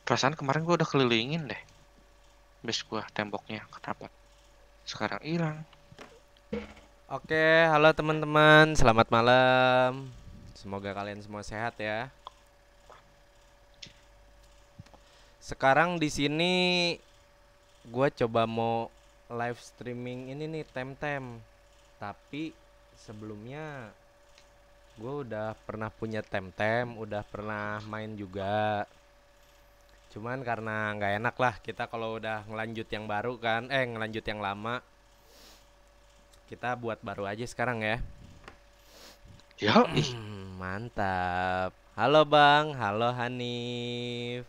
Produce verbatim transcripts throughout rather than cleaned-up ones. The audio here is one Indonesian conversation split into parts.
Perasaan kemarin gua udah kelilingin deh base gua, temboknya. Kenapa sekarang hilang? Oke, halo teman-teman, selamat malam. Semoga kalian semua sehat ya. Sekarang di sini gua coba mau live streaming ini nih Temtem. Tapi sebelumnya gua udah pernah punya Temtem, udah pernah main juga. Cuman karena nggak enak lah kita kalau udah ngelanjut yang baru kan, eh ngelanjut yang lama. Kita buat baru aja sekarang ya. Yo, ih. Mantap. Halo Bang, halo Hanif.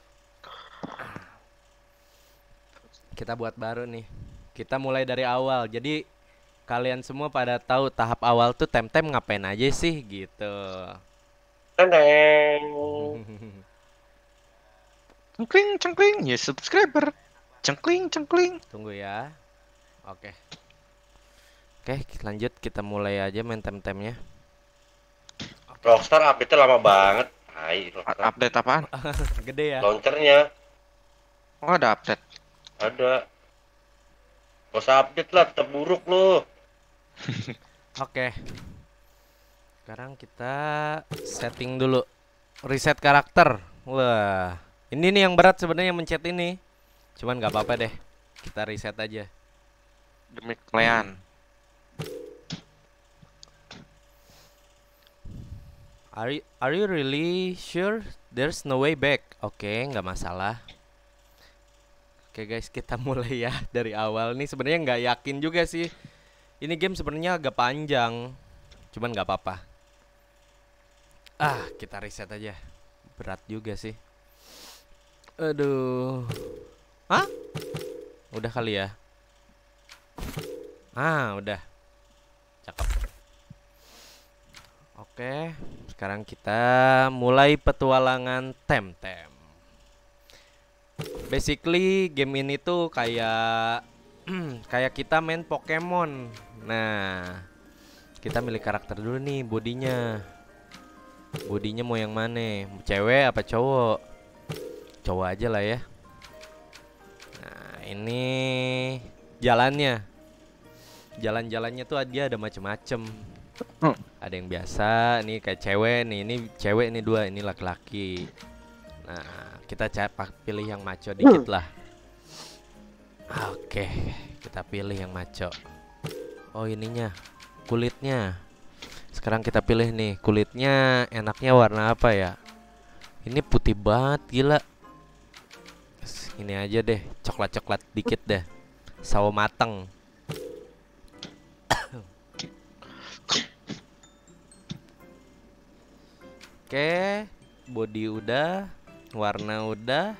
Kita buat baru nih. Kita mulai dari awal. Jadi kalian semua pada tahu tahap awal tuh Temtem ngapain aja sih gitu. Teneng. Cengkling, cengkling, ya subscriber. Cengkling, cengkling. Tunggu ya. Oke. Oke, lanjut kita mulai aja main Temtemnya. Rockstar update-nya lama banget. Hai, A- Rockstar. Update apaan? Gede ya. Launchernya Oh, ada update. ada. Gak usah update lah, tetap buruk lu. Oke. Sekarang kita setting dulu. Reset karakter. Wah, ini nih yang berat sebenarnya mencet ini. Cuman nggak apa-apa deh. Kita reset aja. Demi kalian. Are you, are you really sure there's no way back? Oke, nggak masalah. Oke guys, kita mulai ya dari awal. Nih sebenarnya nggak yakin juga sih. Ini game sebenarnya agak panjang, cuman nggak apa-apa. Ah, kita reset aja. Berat juga sih. Aduh. Hah? Udah kali ya? Ah, udah. Cakep. Oke, sekarang kita mulai petualangan Temtem. Basically game ini tuh kayak kayak kita main Pokemon. Nah, kita milih karakter dulu nih, bodinya. Bodinya mau yang mana? Cewek apa cowok? Cowok aja lah ya. Nah, ini jalannya. Jalan-jalannya tuh dia ada macem-macem. Hmm. Ada yang biasa, nih kayak cewek nih, ini cewek nih dua, ini laki-laki. Nah, kita capak pilih yang maco dikit lah. Oke, kita pilih yang maco. Oh ininya, kulitnya. Sekarang kita pilih nih, kulitnya enaknya warna apa ya? Ini putih banget, gila. Ini aja deh, coklat-coklat dikit deh. Sawo mateng. Oke, body udah, warna udah,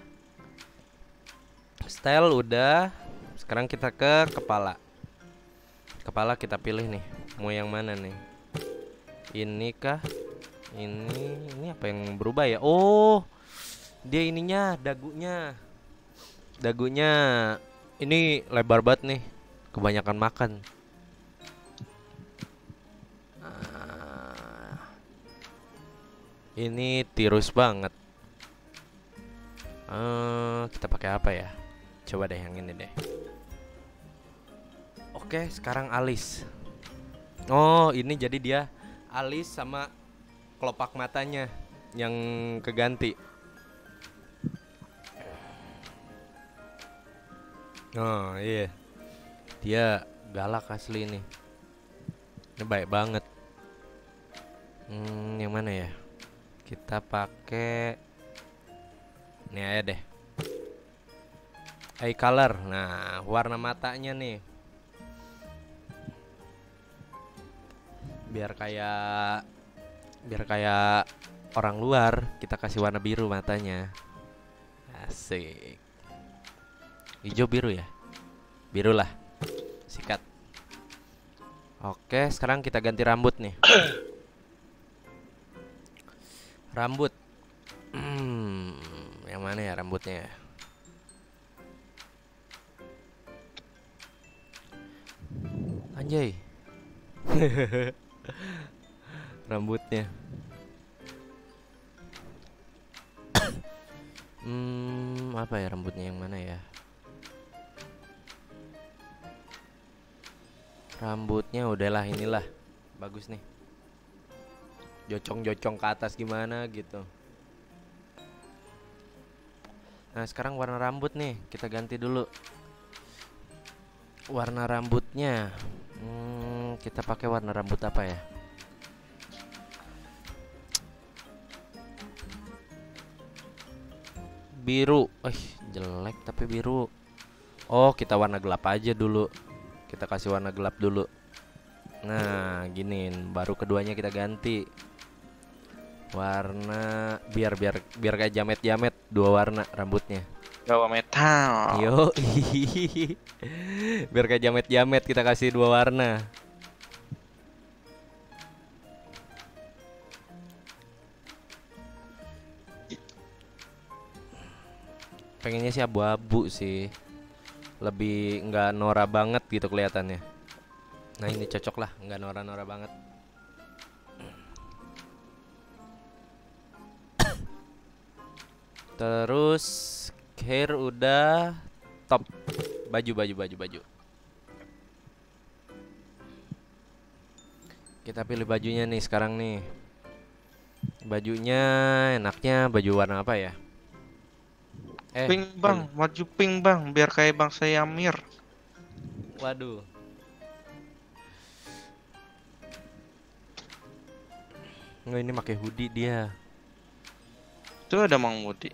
style udah. Sekarang kita ke kepala. Kepala kita pilih nih, mau yang mana nih? Ini kah? Ini, ini apa yang berubah ya? Oh, dia ininya, dagunya. Dagunya ini lebar banget nih, kebanyakan makan. Ini tirus banget. Uh, kita pakai apa ya? Coba deh yang ini deh. Oke, sekarang alis. Oh, ini jadi dia alis sama kelopak matanya yang keganti. Oh iya, dia galak asli ini. Ini baik banget. Hmm, yang mana ya? Kita pakai ini aja deh. Eye color. Nah, warna matanya nih. Biar kayak biar kayak orang luar, kita kasih warna biru matanya. Asik. Hijau biru ya? Biru lah. Sikat. Oke, sekarang kita ganti rambut nih. Rambut. Hmm, yang mana ya rambutnya? Anjay. Rambutnya. Hmm, apa ya rambutnya yang mana ya? Rambutnya udahlah inilah. Bagus nih. Jocong-jocong ke atas gimana gitu. Nah, sekarang warna rambut nih, kita ganti dulu. Warna rambutnya. Hmm, kita pakai warna rambut apa ya? Biru. Eh, jelek tapi biru. Oh, kita warna gelap aja dulu. Kita kasih warna gelap dulu. Nah, giniin. Baru keduanya kita ganti. Warna biar biar biar kayak jamet-jamet, dua warna rambutnya. Bawa metal. Yo. Biar kayak jamet-jamet kita kasih dua warna. Pengennya sih abu-abu sih. Lebih nggak norak banget gitu kelihatannya. Nah, ini cocok lah, nggak norak-norak banget. Terus hair udah top. Baju baju baju baju. Kita pilih bajunya nih sekarang nih. Bajunya enaknya baju warna apa ya? Eh, Pink bang, maju pink bang, biar kayak bang saya Amir. Waduh. Nggak, ini pakai hoodie dia. Itu ada Mang Mudi.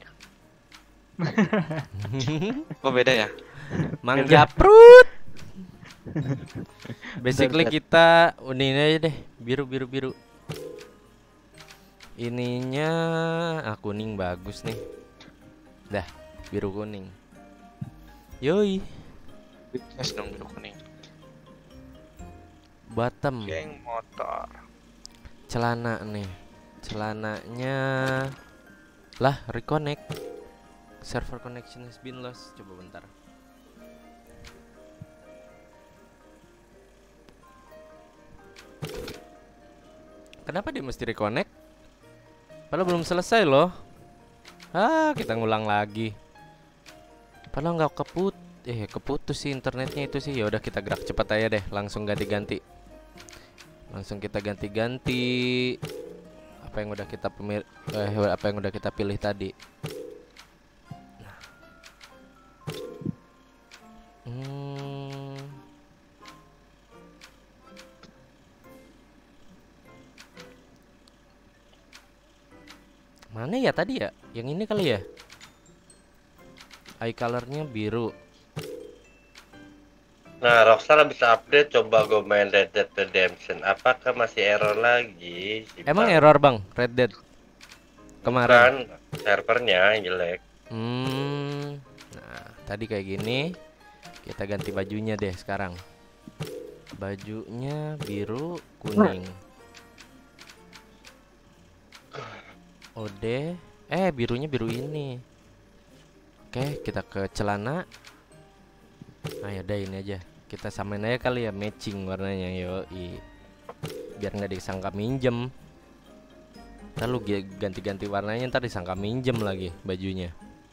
Kok beda ya? Mang Japrut. Basically kita ini aja deh, biru biru biru. Ininya ah kuning bagus nih. Dah, biru kuning. Yoi. Yes dong biru kuning. Bottom. Geng motor. Celana nih. Celananya lah reconnect. Server connection has been lost. Coba bentar. Kenapa dia mesti reconnect? Padahal belum selesai loh. Ah, kita ngulang lagi. Padahal nggak keput, eh keputus sih internetnya itu sih. Ya udah kita gerak cepat aja deh, langsung ganti-ganti. Langsung kita ganti-ganti. Apa yang udah kita pemil eh, apa yang udah kita pilih tadi. Nah. Hmm. Mana ya tadi ya? Yang ini kali ya? Eye colornya biru. Nah, Rockstar habis update, coba gue main Red Dead Redemption. Apakah masih error lagi? Si Emang Bang? error bang, Red Dead kemarin? Bukan, servernya yang jelek. Hmm. Nah, tadi kayak gini. Kita ganti bajunya deh sekarang. Bajunya biru kuning. Ode, eh birunya biru ini. Oke, kita ke celana. Nah, ya udah ini aja. Kita samain aja kali ya, matching warnanya. Yoi. Biar nggak disangka minjem. Ntar lu ganti-ganti warnanya, ntar disangka minjem lagi bajunya.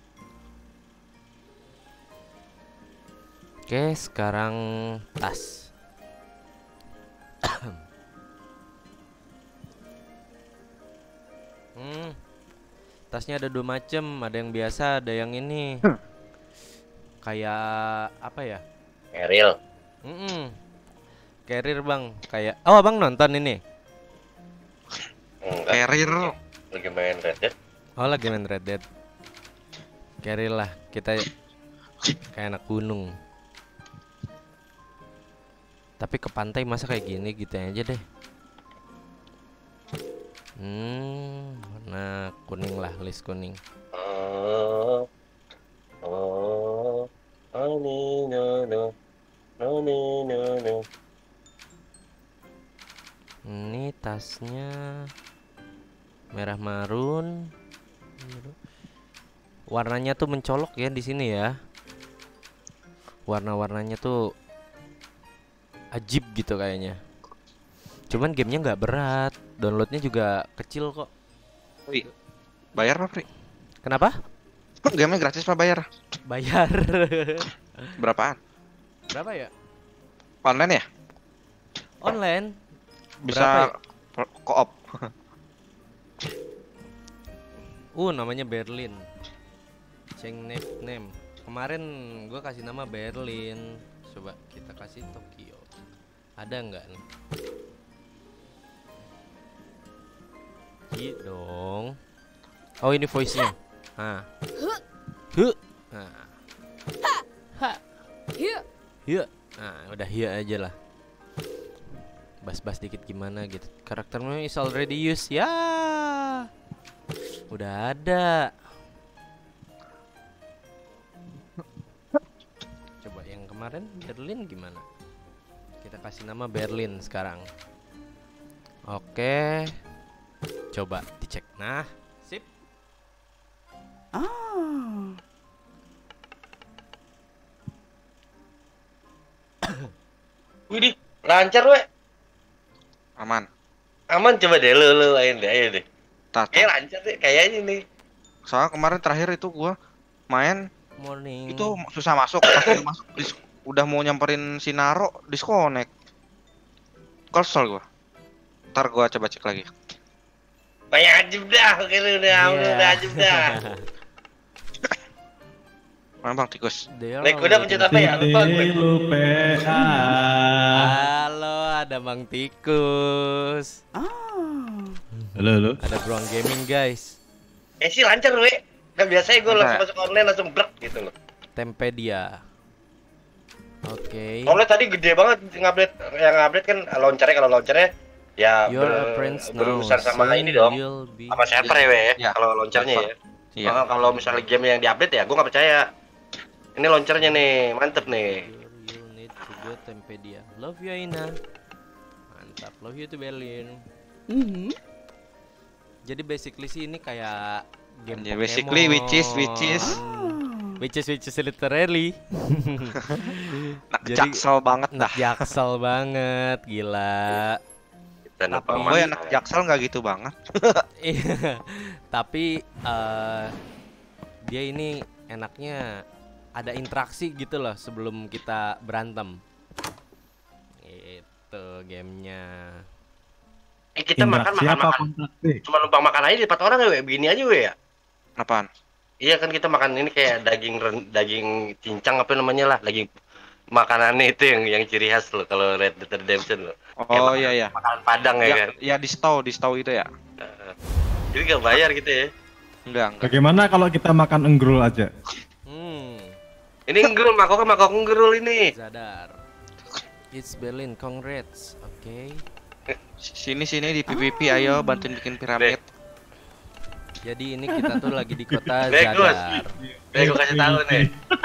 Oke, sekarang tas. Hmm, tasnya ada dua macem, ada yang biasa, ada yang ini. Kayak apa ya? Eril. Mm-mm. Carrier bang, kayak. Oh abang nonton ini? Enggak, Carrier. lagi main Red Dead. Oh lagi main Red Dead. Carrier lah, kita kayak anak gunung. Tapi ke pantai masa kayak gini gitu aja deh. Hmm, warna kuning lah, list kuning. Oh, oh, oh, no, no, no, no, no, no. Ini tasnya merah marun. Warnanya tuh mencolok ya di sini ya. Warna-warnanya tuh ajib gitu kayaknya. Cuman gamenya nggak berat, downloadnya juga kecil kok. Pri, bayar apa Pri? Kenapa? Game-nya gratis apa bayar? Bayar. Berapaan? Berapa ya? Online ya? Online. Bisa Berapa ko- co-op. Uh, namanya Berlin. Cheng name name. Kemarin gua kasih nama Berlin. Coba kita kasih Tokyo. Ada nggak nih? Iya dong. Oh, ini voice-nya. Nah. Huh. Nah. Ha. Hiya. Nah, udah hiya aja lah. Bas-bas dikit gimana gitu. Karakternya is already used. Ya. Udah ada. Coba yang kemarin Berlin gimana? Kita kasih nama Berlin sekarang. Oke. Coba dicek. Nah, sip. Ah. Widih, lancar we. Aman. Aman, coba deh lu lu main deh, ayo deh. Tat. Kayak lancar deh, kayaknya nih. Soalnya kemarin terakhir itu gua main Morning. itu susah masuk. Pas udah masuk dis- udah mau nyamperin si Naro, disconnect. Kesel gua. Ntar gua coba cek lagi. Kayak ajib dah, kira udah Iya. udah ajib dah. Mana bang tikus? They are Naik kuda waiting. pencet apa ya? Lupa gue. lupa. Halo, ada Bang Tikus. Ah. Halo, halo. Ada Brown Gaming, guys. Eh sih lancar we. Kan biasanya gue Lancar. langsung masuk online langsung brek gitu loh. Tempedia. Oke. Soalnya tadi gede banget ngupdate, yang ngupdate kan launchernya, kalau launchernya ya You're a ber, prince now. berurusan sama soon ini dong, you'll be- sama server ya we, Ya. kalau launchernya ya. Iya. Oh, kalau misalnya game yang diupdate ya gue nggak percaya. Ini launchernya nih, mantep nih. You'll- you'll need to go Tempedia. Love you, Aina. Mantap. Love you to Berlin. Mhm. Jadi basically sih ini kayak game Ya, Pokemon. basically which is- which is- Which is which is literally. Nak Jadi- jaksel banget Anak dah. jaksel banget, gila. Dan apa Tapi- Gue anak jaksel nggak gitu banget. Iya. Tapi eh, dia ini enaknya ada interaksi gitu loh sebelum kita berantem. Itu gamenya. Eh, kita makan Interaksi makan apa makan. kontrak deh? Cuma numpang makan aja di empat orang ya we, begini aja we ya. Apaan? Iya kan kita makan ini kayak daging ren- daging cincang apa namanya lah, daging makanannya itu yang yang ciri khas loh kalau Red Dead Redemption loh. Kayak Oh makan- iya iya. Makanan Padang ya, Ya, kan. ya di stau, di stau itu ya. Heeh. Jadi nggak bayar gitu ya. Enggak, enggak. Bagaimana kalau kita makan enggrul aja? Hmm, Ini ngerul, makok makok ngerul ini. Zadar. It's Berlin, congrats. Oke. Sini sini di P V P ayo bantuin bikin piramid. Jadi ini kita tuh lagi di kota Bagus. Zadar. Nih gue kasih tahu nih.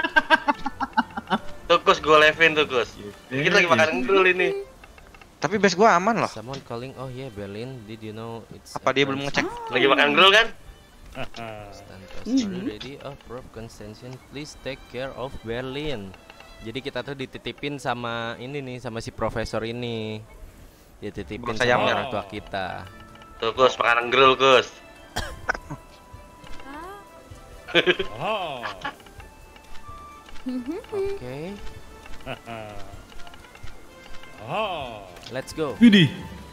Tuh Kus, gue levin tuh Kus. Kita lagi makan ngerul ini. Tapi base gua aman loh. Someone calling. Oh yeah, Berlin. Did you know it's Apa a dia belum French ngecek? Lagi makan ngerul kan? Stand story ready of proof consension. Please take care of Berlin. Jadi kita tuh dititipin sama ini nih, sama si profesor ini. Dititipin Burung sama sayapnya. orang tua kita. Tuh Kus, makanan ngerul Kus. Oke. Let's go. Widih.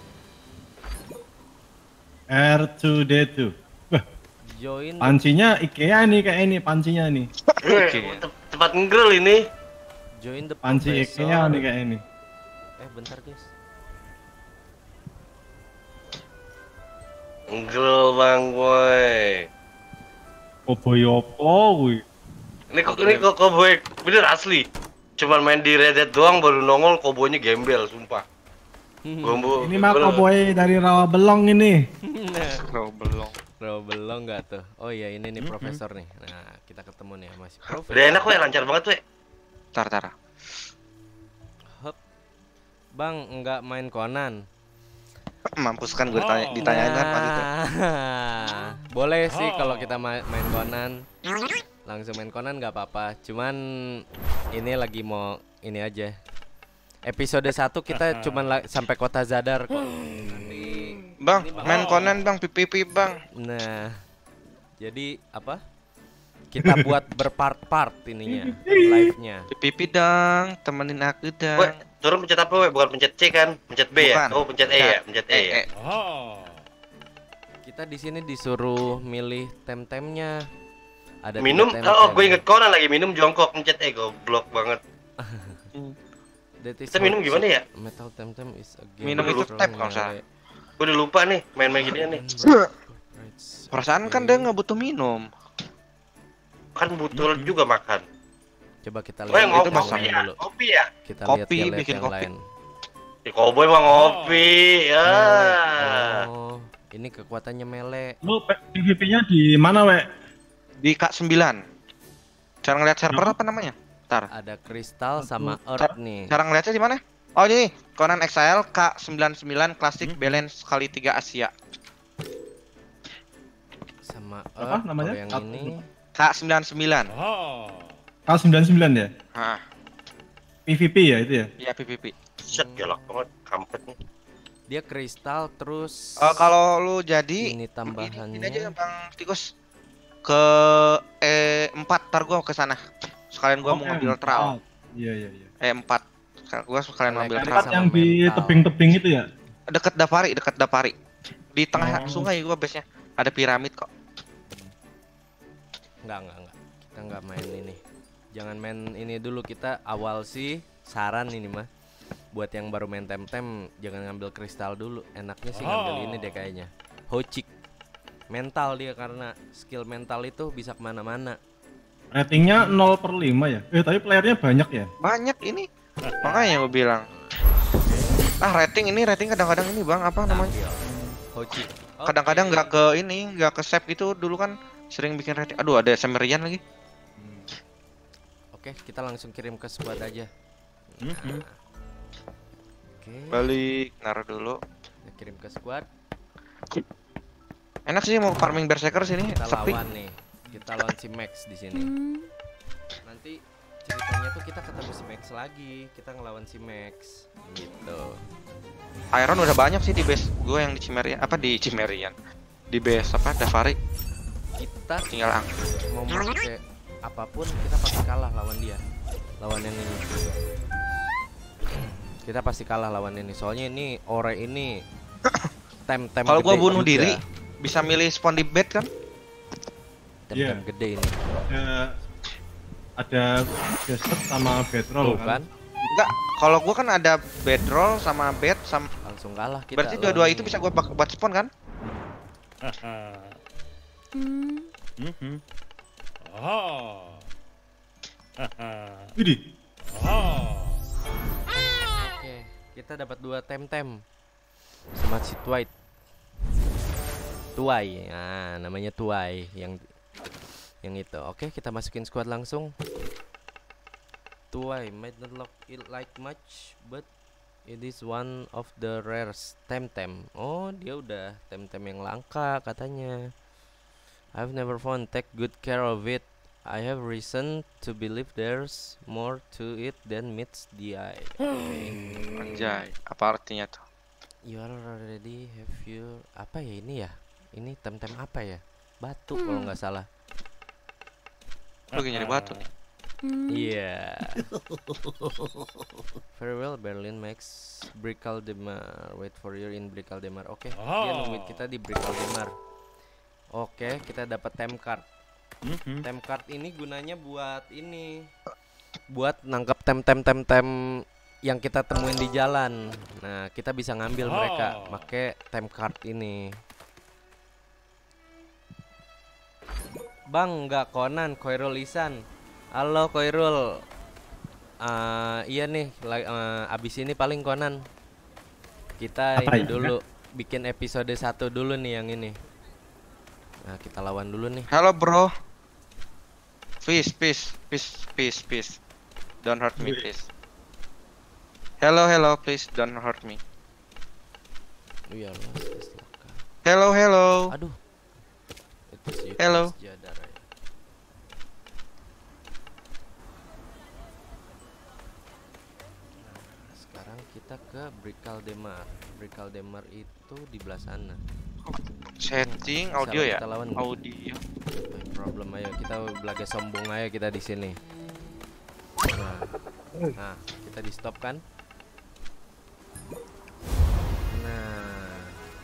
R two D two. Wah, Join the- pancinya IKEA nih kayak ini pancinya nih. Oke. Tem- Tempat ngerul ini. join the Panci professor. IKEA nih kayak ini. Eh bentar guys. Ngerul bang boy. Cowboy opo kuwi? Ini kok ini kok cowboy bener asli. Cuman main di Red Dead doang baru nongol cowboynya gembel sumpah. Gombo. Ini mah cowboy dari Rawabelong ini. Lo belum. Bro, belum nggak tuh? Oh iya ini nih profesor nih. Nah kita ketemu nih sama si profesor. Udah enak kok, lancar banget tuh. Tar tar. Hup. Bang nggak main Conan? Mampus kan gue ditanya, ditanyain kan pas itu. Nah, boleh sih kalau kita ma- main Conan. Langsung main Conan nggak apa-apa. Cuman ini lagi mau ini aja. Episode satu kita cuman la- sampai kota Zadar kok. Nanti Bang, main Conan bang, P V P bang. nah. Jadi apa? Kita buat berpart-part ininya, live-nya. Pipi dong, temenin aku Weh, dong. turun pencet apa weh? Bukan pencet C kan? Pencet B ya? Bukan. Oh, pencet E ya? Pencet E ya? Eh, eh. Kita di sini disuruh milih tem-temnya. Ada tiga Minum, tem-tem. oh gue inget Conan lagi minum jongkok pencet E, goblok banget. That is Kita minum what gimana ya? Metal tem-tem is a game Minum itu from tap kalau nggak salah. melee. Gue udah lupa nih, main-main ginian nih. Rights. Perasaan kan Oke. dia nggak butuh minum. Kan butuh juga makan. Coba kita Oh, yang lihat itu ngopi yang basah lain ya? dulu. Kopi ya? Kita Kopi, lihat kita lihat bikin yang kopi. lain. Si Cowboy mah ngopi. Ya. Oh, ini kekuatannya melee. Lu P V P-nya di mana, Wek? Di K sembilan. Cara ngeliat server apa namanya? Ntar. Ada kristal sama Cara- earth nih. Cara ngeliatnya di mana? Oh ini Conan Exile K sembilan puluh sembilan Classic Balance kali tiga Asia. Sama Apa earth namanya? kalau yang Satu. ini K sembilan puluh sembilan. K sembilan puluh sembilan ya? Ah, P V P ya itu ya? iya P V P. Set galak banget, kampret nih. dia kristal terus Eh, kalau lu jadi ini tambahannya. Ini, ini aja Bang Tikus ke E empat, ntar gua ke sana. Sekalian gua mau Oh, ngambil M empat. trau. Iya, iya, iya. E empat. Sekarang gua sekalian ngambil Elektrik trau. Tempat sama yang di mental. tebing-tebing itu ya? Deket Dapari, deket Dapari. Di tengah Oh. sungai gua base-nya. Ada piramid kok. Enggak, enggak, enggak. Kita enggak main ini. Jangan main ini dulu, kita awal sih saran ini mah. Buat yang baru main tem-tem jangan ngambil kristal dulu. Enaknya sih ngambil ini deh kayaknya. Hocik. Mental dia karena skill mental itu bisa kemana-mana. Ratingnya nol per lima ya? Eh, tapi playernya banyak ya? Banyak ini. Makanya gua bilang. Ah, rating ini rating kadang-kadang ini Bang, apa namanya? Tampil. Hocik. Kadang-kadang Oke. nggak ke ini, nggak ke save gitu dulu kan sering bikin rating. Aduh, ada Semerian lagi. Oke, kita langsung kirim ke squad aja. Nah. Oke, Balik, naruh dulu. kita kirim ke squad. Enak sih mau farming berserker sini, Kita sepi. lawan nih. Kita lawan si Max di sini. Nanti ceritanya tuh kita ketemu si Max lagi. Kita ngelawan si Max gitu. Iron udah banyak sih di base gue yang di Cimerian, apa di Cimerian. Di base apa Davari, Kita tinggal ang. mau pakai apapun kita pasti kalah lawan dia. Lawan yang ini. Kita pasti kalah lawan ini. Soalnya ini ore ini tem-tem Kalau gua gede bunuh juga. diri, bisa milih spawn di bed kan? Tem-tem Iya. gede ini. Ada ada desert sama bedroll Tuh kan, kan? Enggak, kalau gua kan ada bedroll sama bed sama langsung kalah kita. berarti lawan dua-dua ini. itu bisa gua pakai buat spawn kan? Widih, Oke, kita dapat dua tem-tem sama si Twilight. Tuai, nah namanya Tuai yang yang itu. Oke, kita masukin squad langsung. Tuai might not look it like much, but it is one of the rarest tem-tem. Oh, dia udah tem-tem yang langka katanya. I've never found take good care of it. I have reason to believe there's more to it than meets the eye. Okay. Anjay, apa artinya tuh? You are already have you apa ya ini ya? Ini tem-tem apa ya? Batu kalau nggak salah. Lu lagi nyari batu nih. Iya. Very well Berlin Max Bricaldemar. Wait for you in Bricaldemar. Oke, dia nungguin kita di Bricaldemar. Oke, kita dapat tem card. Tem card ini gunanya buat ini. Buat nangkep tem-tem tem-tem yang kita temuin di jalan. Nah, kita bisa ngambil mereka pakai tem card ini. Bang, nggak Conan, Koirul Isan. Halo Koirul. Eh, iya nih, la- eh, abis ini paling Conan. Kita Apa ini ya? dulu bikin episode satu dulu nih yang ini. Nah, kita lawan dulu nih. Halo bro. Peace, peace, peace, peace, peace. Don't hurt me, please. Hello, hello, please don't hurt me. Iya, lost is loka. Hello, hello. Aduh. Itu sih Hello. Jadar ya. Nah, sekarang kita ke Bricaldemar. Bricaldemar itu di belah sana. Setting Bisa audio lah ya. kita lawan. Audio. No problem, ayo kita belaga sombong aja kita di sini. Nah, nah, kita di stop kan? Nah,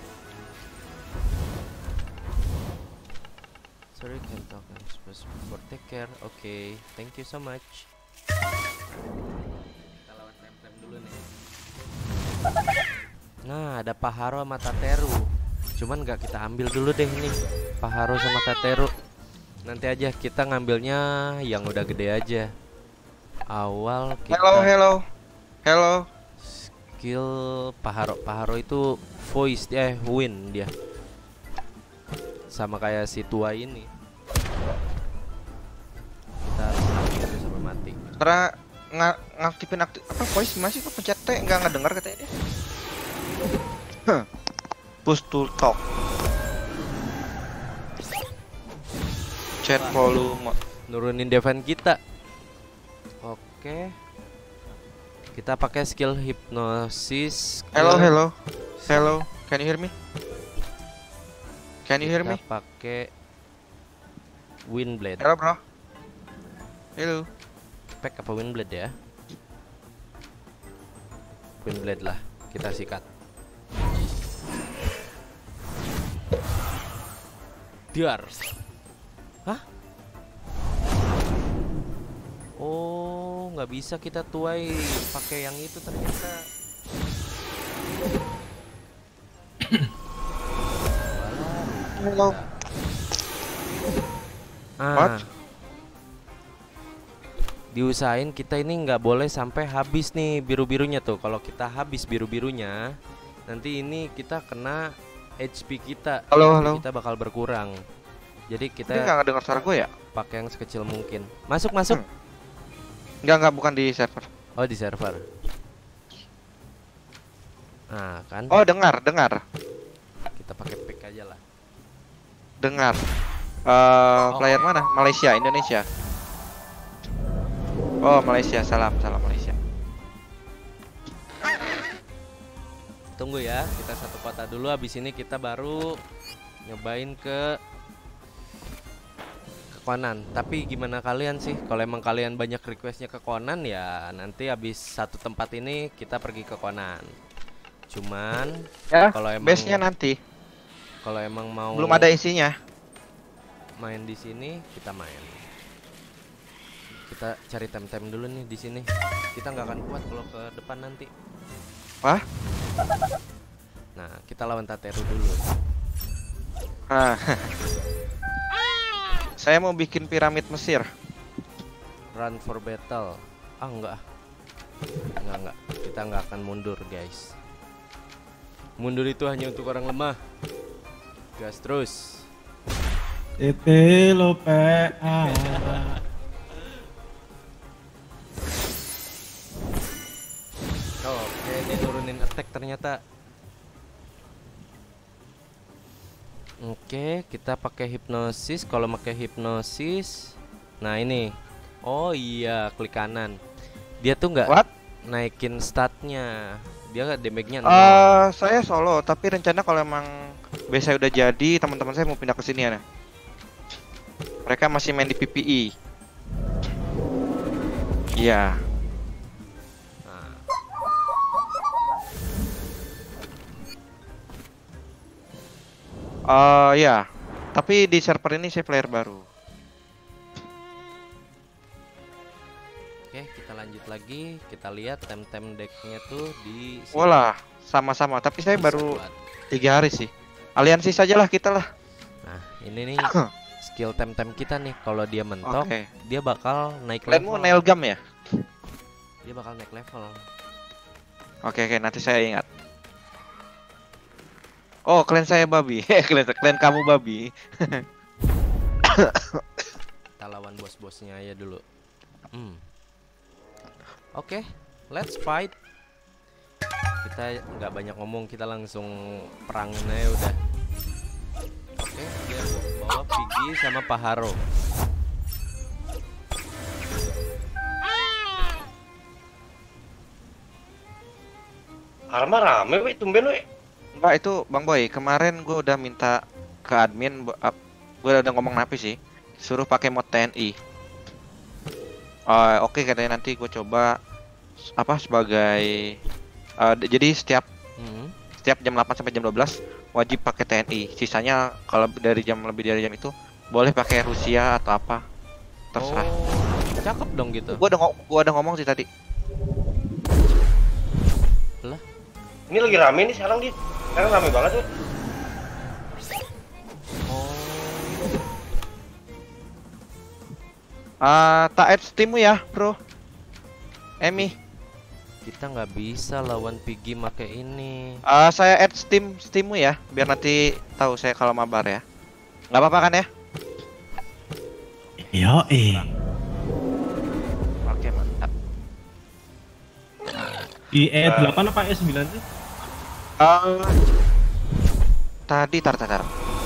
sorry can talk and supposed for take care. Oke, okay, thank you so much. Kita lawan tem-tem dulu nih. Nah, ada Paharo sama Tateru. Cuman nggak kita ambil dulu deh nih Paharo sama Tateru. Nanti aja kita ngambilnya yang udah gede aja. Awal kita Hello, hello. Hello. skill Paharo. Paharo itu voice eh win dia. Sama kayak si tua ini. Kita harus mati terus sampai mati. Karena nga ngaktifin aktif apa voice masih kok pencet T nggak ngedengar katanya dia. Huh. Push to talk. Chat volume. Nurunin defense kita. Oke. Kita pakai skill hipnosis. Hello, skill- hello. Hello. Can you hear me? Can you hear Kita me? pakai Windblade. Hello, bro. Hello. Pack apa Windblade ya? Windblade lah. Kita sikat. Diar. Hah? Oh, nggak bisa kita tuai pakai yang itu ternyata. Hello. Ah. What? Diusahain kita ini nggak boleh sampai habis nih biru-birunya tuh. Kalau kita habis biru-birunya, nanti ini kita kena H P kita. Halo, H P halo. kita bakal berkurang. Jadi Dia kita nggak dengar suara gue ya? pakai yang sekecil mungkin. Masuk masuk. Hmm. Nggak, nggak, bukan di server. Oh, di server. Nah, kan Oh, dengar, dengar. kita pakai pick aja lah. Dengar. Eh, player mana? Malaysia, Indonesia. Oh, Malaysia. Salam, salam Malaysia. Tunggu ya, kita satu kota dulu. Habis ini kita baru nyobain ke ke Conan. Tapi gimana kalian sih? Kalau emang kalian banyak requestnya ke Conan, ya nanti habis satu tempat ini kita pergi ke Conan. Cuman Ya, kalau emang base-nya nanti. kalau emang mau Belum ada isinya. main di sini, kita main. Kita cari tem-tem dulu nih di sini. Kita nggak akan kuat kalau ke depan nanti. Wah? Nah, kita lawan Tateru dulu. Ah. Saya mau bikin piramid Mesir. Run for battle. Ah, enggak. Enggak, enggak. Kita nggak akan mundur, guys. Mundur itu hanya untuk orang lemah. Gas terus. Tete lope ah. Oh, oke, dia nurunin attack ternyata. Oke, kita pakai hipnosis. Kalau pakai hipnosis, nah ini. Oh iya, klik kanan. Dia tuh nggak What? naikin statnya. Dia damage-nya nol. Eh, saya solo, tapi rencana kalau emang base saya udah jadi, teman-teman saya mau pindah ke sini ya. Mereka masih main di P P I. Iya. Nah. Eh, ya. Tapi di server ini saya player baru. Oke, kita lanjut lagi. Kita lihat tem-tem decknya tuh di sini. Walah, sama-sama. Tapi saya baru Squad. tiga hari sih. Aliansi sajalah kita lah. Nah, ini nih skill tem-tem kita nih. Kalau dia mentok, Oke. dia bakal naik Kalian level. mau nail gum ya? Dia bakal naik level. Oke, oke, nanti saya ingat. Oh, kalian saya babi. kalian, kalian kamu babi. Kita lawan bos-bosnya aja dulu. Hmm. Oke, let's fight. Kita nggak banyak ngomong, kita langsung perangin aja udah. Oke, dia bawa Piggy sama Paharo. Arma rame we tumben we. Enggak, itu Bang Boy, kemarin gue udah minta ke admin, gue udah ngomong napi sih, suruh pakai mod T N I. Uh, Oke, katanya nanti gue coba apa sebagai uh, jadi setiap Hmm. setiap jam delapan sampai jam dua belas wajib pakai T N I. Sisanya kalau dari jam lebih dari jam itu boleh pakai Rusia atau apa. Terserah. Oh, cakep dong gitu. Gua udah ngo- gua udah ngomong sih tadi. Lah, Ini lagi rame nih sekarang di. Sekarang rame banget tuh. oh. Ah, tak add Steammu ya, Bro. Emi. Kita nggak bisa lawan Piggy make ini. Ah, saya add Steam Steammu ya, biar nanti tahu saya kalau mabar ya. Nggak apa-apa kan ya? Yo eh. Oke, mantap. Di E delapan apa E sembilan sih? Ah, tadi tar tar. tar.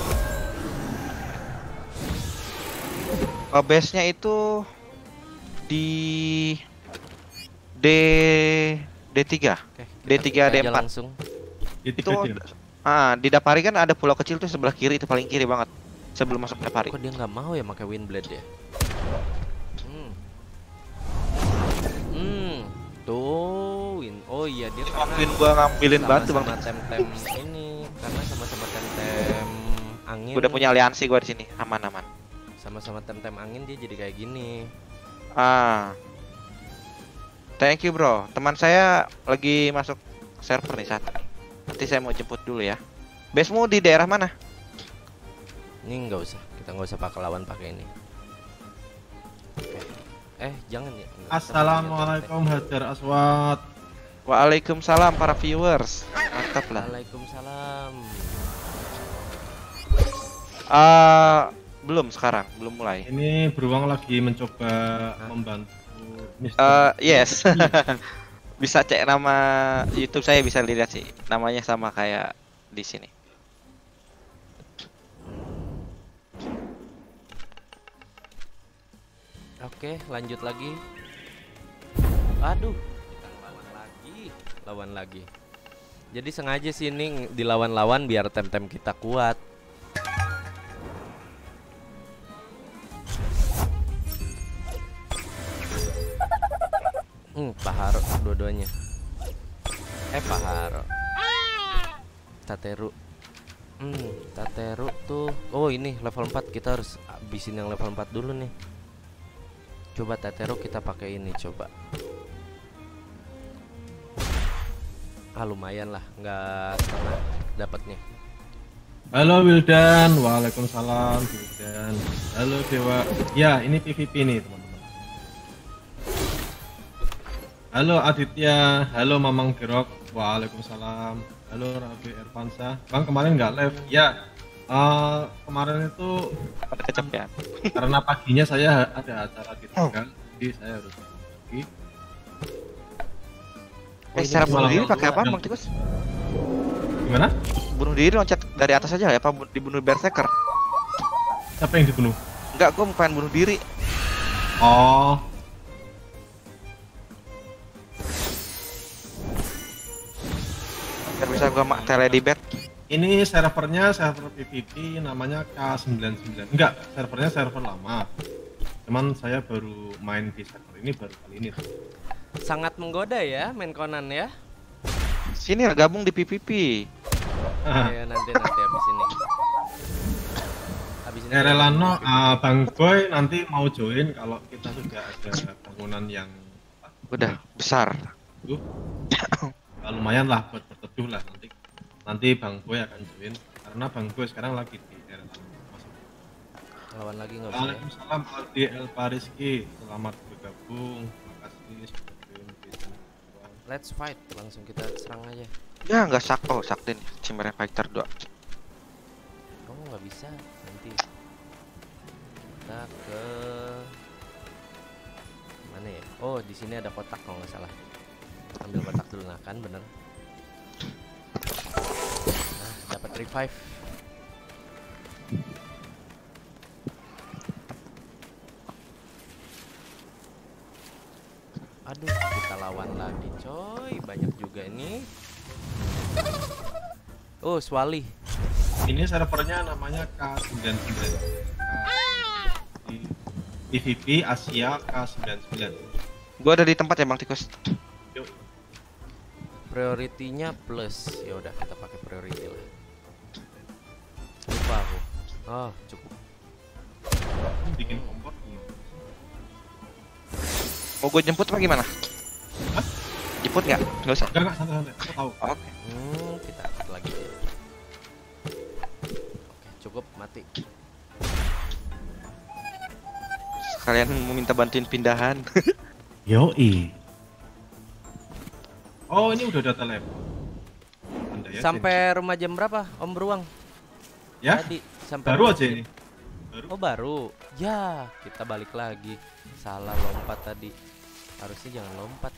Oh, base-nya itu di D D3. Oke, D tiga, kita D aja empat. langsung. Di Itu tiga dia. ah di Dapari kan ada pulau kecil tuh sebelah kiri, itu paling kiri banget sebelum masuk Dapari. Kok dia nggak mau ya pakai Windblade ya? Hmm. Hmm. Tuh, win. Oh iya dia karena Waktuin gua ngambilin batu bang. sama tem-tem ini, karena sama-sama tem-tem angin. Udah punya aliansi gua di sini, aman-aman. Sama-sama tem-tem angin dia jadi kayak gini. Ah, thank you bro. Teman saya lagi masuk server nih saat ini. Nanti saya mau jemput dulu ya. Base-mu di daerah mana? Ini nggak usah, kita nggak usah pakai lawan pakai ini. Oke. Eh jangan ya. nggak usah Assalamualaikum Hajar Aswad. Waalaikumsalam para viewers. Mantap pakai. lah. Waalaikumsalam. Ah, belum sekarang, belum mulai. Ini beruang lagi mencoba membantu mister Eh, yes. Bisa cek nama YouTube saya, bisa lihat sih. Namanya sama kayak di sini. Oke, lanjut lagi. Aduh, kita lawan lagi, lawan lagi. Jadi sengaja sih ini dilawan-lawan biar tem-tem kita kuat. Hmm, Paharo dua-duanya. Eh, Paharo. Tateru. Hmm, Tateru tuh. Oh, ini level empat, kita harus habisin yang level empat dulu nih. Coba Tateru kita pakai ini coba. Ah, lumayan lah, nggak setengah dapatnya. Halo Wildan, waalaikumsalam Wildan. Halo Dewa. Ya, ini P V P nih teman-teman. Halo Aditya, halo Mamang Gerok, waalaikumsalam. Halo Rabi Ervansa. Bang kemarin nggak live? Ya, uh, kemarin itu Ada kecapean. karena paginya saya ada acara di Tegal, jadi saya harus pergi. Eh, secara bunuh malam diri yang pakai kedua apa, dan- Bang Tikus? Gimana? Bunuh diri loncat dari atas aja ya, apa bu- dibunuh berserker? Siapa yang dibunuh? Enggak, gua mau pengen bunuh diri. Oh, Biar bisa gua mak tele di bed. ini servernya server P V P namanya K sembilan puluh sembilan. Enggak, servernya server lama. Cuman saya baru main di server ini baru kali ini. Sangat menggoda ya main Conan ya. Sini lah, gabung di P V P. Ya nanti nanti habis ini. Habis ini. Erelano, ah, Bang Boy nanti mau join kalau kita sudah ada bangunan yang Udah besar. bagus. Ah, lumayan lah buat berteduh lah nanti. Nanti Bang Boy akan join karena Bang Boy sekarang lagi di Erelano. Lawan lagi nggak usah ya. Waalaikumsalam Aldi El Pariski, selamat bergabung. Makasih sudah join di channel. Let's fight, langsung kita serang aja. Ya nggak sak, oh saktin Cimere Fighter dua. Kamu nggak bisa nanti. Kita ke mana ya? Oh di sini ada kotak kalau nggak salah. Ambil kotak dulu nah kan bener. Nah dapat revive. Aduh, kita lawan lagi, coy. Banyak juga ini. Oh, Swali. Ini servernya namanya K sembilan puluh sembilan. P V P Asia K sembilan puluh sembilan. Gua ada di tempat ya Bang Tikus. Yuk. Prioritinya plus. Ya udah kita pakai priority lah. Lupa aku. Oh, cukup. Bikin kompor gimana? Mau gue jemput apa gimana? Hah? Jemput nggak? Nggak usah. Enggak, enggak, santai-santai. Aku tahu. Oke. Hmm, kita angkat lagi. Oke, cukup mati. Kalian mau minta bantuin pindahan? Yoi. Oh, ini udah data lab. Anda ya, Sampai rumah jam berapa, Om Beruang? Jadi. Ya? Tadi sampai Baru rumah aja jam- ini. Baru. Oh, baru. Ya, kita balik lagi. Salah lompat tadi. Harusnya jangan lompat.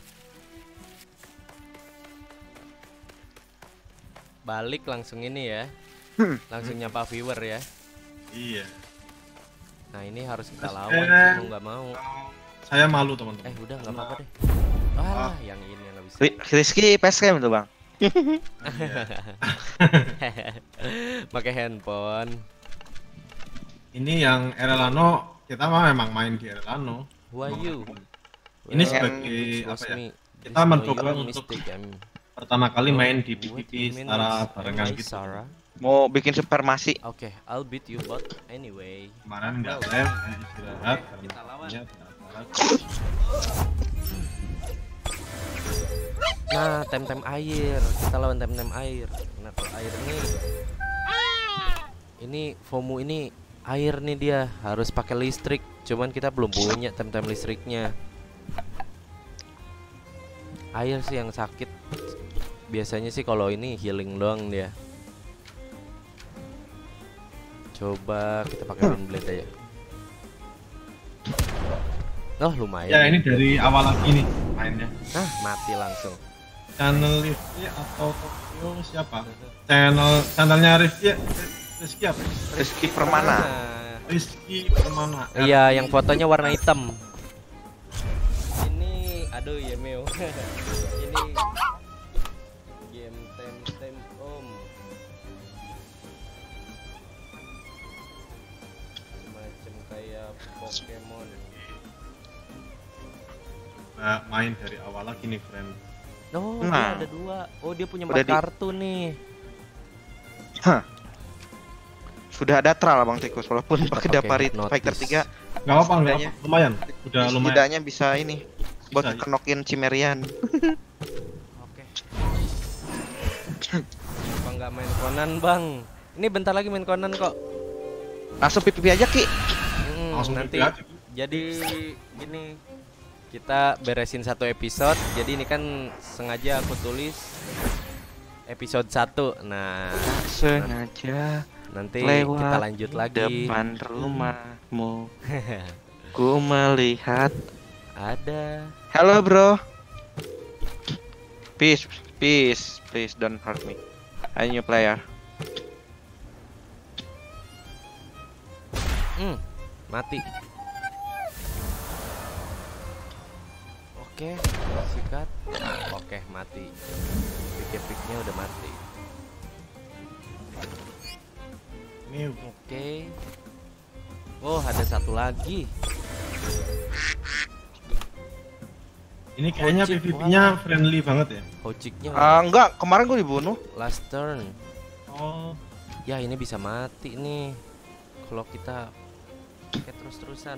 Balik langsung ini ya. Langsung nyapa viewer ya. Iya. Nah, ini harus kita Terus, lawan eh, sih, mau nggak mau. Saya malu teman-teman. Eh, udah nggak apa-apa deh. Ah, yang ini yang nggak bisa. Ri- Rizky facecam tuh Bang. Pakai handphone. Ini yang Erelano, kita mah memang main di Erelano. Who are you? Ini Well, sebagai it was apa ya? me. Kita This mencoba your untuk mistake, I'm- Pertama kali main di What P V P do you mean, secara Miss- barengan Miss gitu. Sarah? Mau bikin supermasi. Oke, I'll beat you but anyway. Kemarin nggak live, saya istirahat karena Kita lawan. punya tidak Nah, tem-tem air. Kita lawan tem-tem air. Nah, kalau air ini ini FOMO ini air nih dia harus pakai listrik. Cuman kita belum punya tem-tem listriknya. Air sih yang sakit. Biasanya sih kalau ini healing doang dia. Coba kita pakai wind blade aja. Oh, lumayan. Ya ini dari awal lagi nih mainnya. Nah, mati langsung. Channel Rifki atau Tokyo siapa? Channel channelnya Rifki, Rizky apa? Rizky Permana. Rizky Permana. Iya, yang fotonya warna hitam. Ini, aduh ya Meo. Ini game tem-tem om. Semacam kayak Pokemon. Nah, main dari awal lagi nih, friend. Oh, Nah. dia ada dua. Oh, dia punya Udah empat di- kartu nih. Hah. Sudah ada tral Bang Tikus walaupun Kita pakai pakai Daparit notice. Fighter tiga Nggak apa-apa, nggak Setidaknya- apa. Lumayan. Udah lumayan. setidaknya bisa ini buat Bisa, ya. kenokin Cimerian. Oke. Apa nggak main Conan, Bang? Ini bentar lagi main Conan kok. Langsung P V P aja Ki. Hmm, Langsung nanti aja. jadi gini, kita beresin satu episode. Jadi ini kan sengaja aku tulis episode satu. Nah, Sengaja nanti lewat kita lanjut lagi. depan rumahmu. Ku melihat. Ada. Halo bro. Peace, peace, please don't hurt me. I'm new player. Hmm, mati. Oke, sikat. Oke, mati. Pick-picknya udah mati. Ini Oke. Oh, ada satu lagi. ini kayaknya Ojek, P V P-nya friendly banget ya. Hojiknya Ah enggak, kemarin gue dibunuh. last turn. Oh, Ya, ini bisa mati nih kalau kita pakai terus-terusan.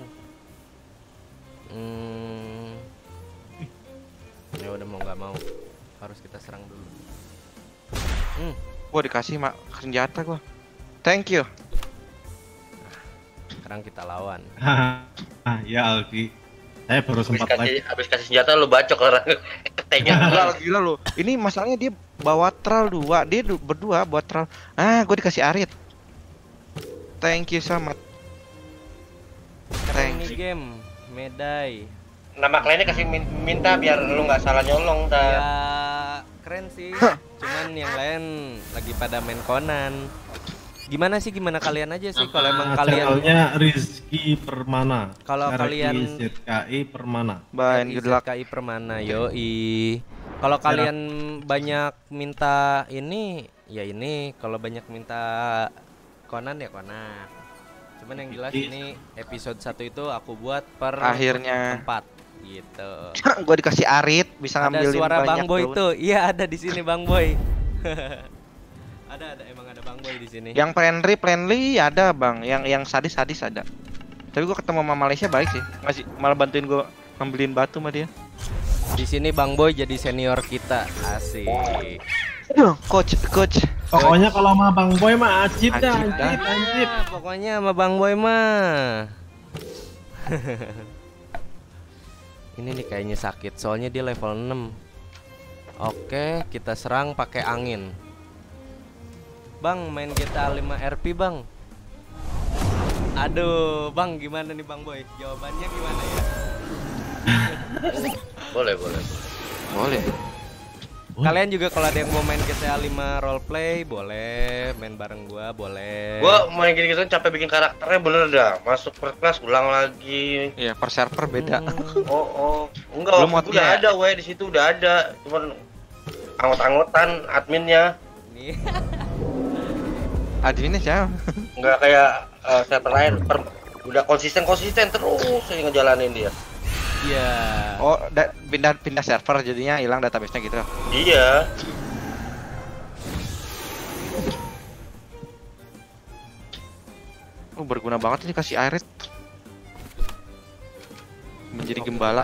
Hmm. Ya udah, mau nggak mau harus kita serang dulu. Hmm. Gua dikasih mak senjata gua. Thank you. Sekarang kita lawan. ah, ya Aldi. Saya baru Habis sempat kasih, live. habis kasih senjata lu bacok orang ketengnya. Gila, gila lu. Ini masalahnya dia bawa tral dua, dia du- berdua buat tral. Ah, gue dikasih arit. Thank you so much. Sekarang Thanks. ini game medai. Nama kliennya kasih min- minta biar lu nggak salah nyolong Ya tar. keren sih. Cuman yang lain lagi pada main Conan. Gimana sih, gimana kalian aja sih kalau emang Nama kalian channelnya Rizky Permana. Kalau R I kalian- Z K I Permana. Bye, good luck. Z K I Permana, yoi. Kalau kalian banyak minta ini Ya ini kalau banyak minta Conan ya Conan. Cuman yang jelas ini episode satu itu aku buat per Akhirnya. empat gitu. Gua dikasih arit bisa Ada ngambilin suara banyak Bang Boy daun. tuh. Iya, ada di sini Bang Boy. Ada ada emang ada Bang Boy di sini. Yang friendly friendly ada bang, yang yang sadis sadis ada. Tapi gua ketemu sama Malaysia baik sih, masih malah bantuin gua ngambilin batu sama dia. Di sini Bang Boy jadi senior kita, asik. Coach, coach. Pokoknya kalau sama Bang Boy mah ajib dah, Ajib dah. ajib, ajib. Ah, pokoknya sama Bang Boy mah. Ini nih kayaknya sakit, soalnya dia level enam. Oke, kita serang pakai angin. Bang, main G T A lima R P bang. Aduh, bang gimana nih Bang Boy? Jawabannya gimana ya? Boleh, boleh. Boleh. Kalian juga kalau ada yang mau main G T A lima roleplay boleh, main bareng gua boleh. Gua main gini-gitu capek bikin karakternya bener dah. Masuk per kelas ulang lagi. Iya, per server beda. Hmm. Oh, oh. Enggak, Lu waktu itu modnya udah ya? ada, weh, di situ udah ada. Cuman anggot-anggotan adminnya. Nih. Adminnya siapa? Enggak kayak uh, server lain. Per, udah konsisten-konsisten terus saya ngejalanin dia. Iya. Oh, da- pindah pindah server jadinya hilang database-nya gitu. Iya. Oh, berguna banget ini kasih air. Menjadi Oke, gembala.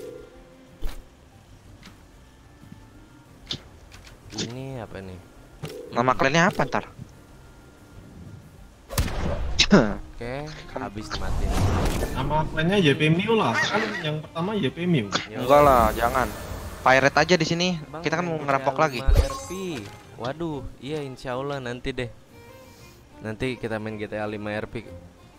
Ini apa nih? Nama kliennya apa ntar? Oke, habis mati. Nama plannya Y P Mew lah. Kan yang pertama Y P Mew. Enggak lah, jangan. Pirate aja di sini. Bang, Kita kan mau main ngerampok G T A lagi. lima R P. Waduh, iya insya Allah nanti deh. Nanti kita main G T A lima R P.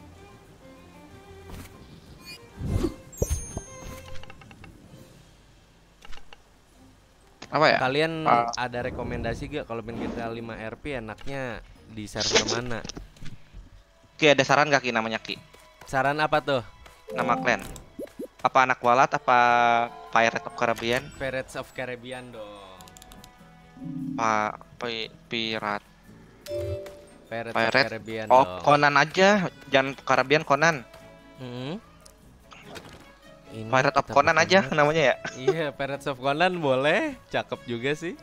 Apa ya? Kalian Ah. ada rekomendasi gak kalau main G T A lima R P enaknya di server mana? Ki ada saran gak Ki namanya Ki? Saran apa tuh? Nama klan. Apa anak walat apa Pirate of Caribbean? Pirates of Caribbean dong. Pa pi, pirat. Pirates of Pirate. Caribbean Oh, dong. Conan aja, jangan Caribbean Conan. Hmm? Ini Pirate of kita Conan bukan aja banget. namanya ya. Iya, Pirates of Conan boleh, cakep juga sih.